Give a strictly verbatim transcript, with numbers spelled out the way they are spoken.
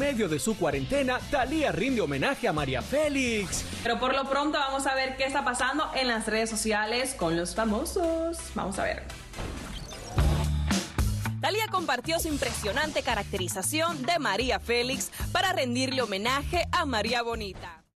medio de su cuarentena, Thalía rinde homenaje a María Félix. Pero por lo pronto vamos a ver qué está pasando en las redes sociales con los famosos. Vamos a ver. Thalía compartió su impresionante caracterización de María Félix para rendirle homenaje a María Bonita.